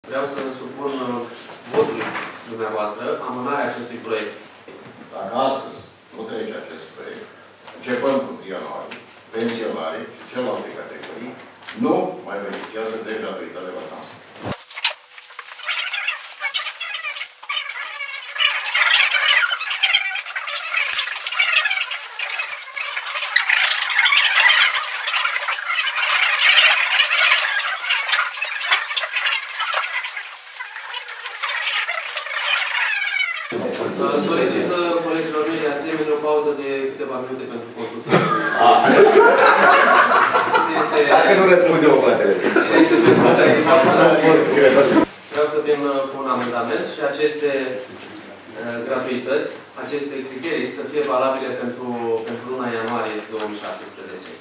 vreau să supun votului dumneavoastră amânarea acestui proiect. Dacă astăzi nu trece acest proiect, începând cu 1 ianuarie, pensionarii și celelalte categorii nu mai beneficiază de gratuitate vacanță. Solicit colegilor mei de asemenea o pauză de câteva minute pentru consultare. Dacă nu răspunde o plătere. Vreau să vin cu un amendament și aceste gratuități, aceste criterii să fie valabile pentru luna ianuarie 2017.